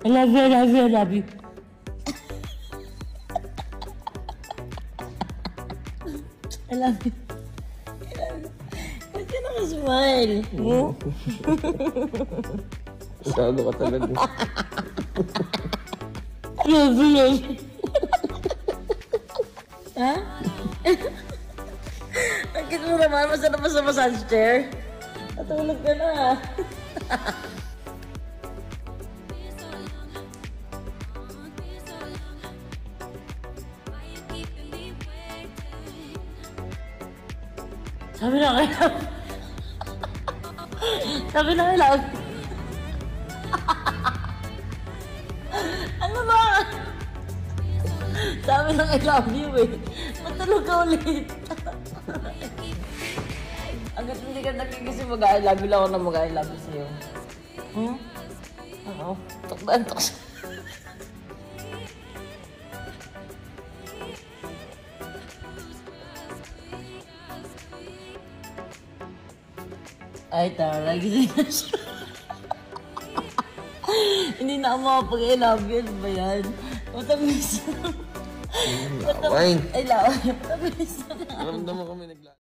I love you, I love you, I love you. I love you. Ba't ka nakasmile? Gago ka talaga. Love you, love you. Ha? Ang cute mo naman, masarap pa sa massage chair. Natulog ka na. Sabi na kayo. Sabi na kayo lang. Ano ba? Sabi na I love you eh. Matulog ka ulit. Hanggat hindi ka nakigising mag-I love you lang ako na mag-I love you sa'yo. Hmm? Oo. Tok siya. Ay, tara. Gising na siya. Hindi na ako makapag-I love you. Ano ba yan? Matamis na. Away. Ay, laway. Matamis na. Alam naman kami nagla...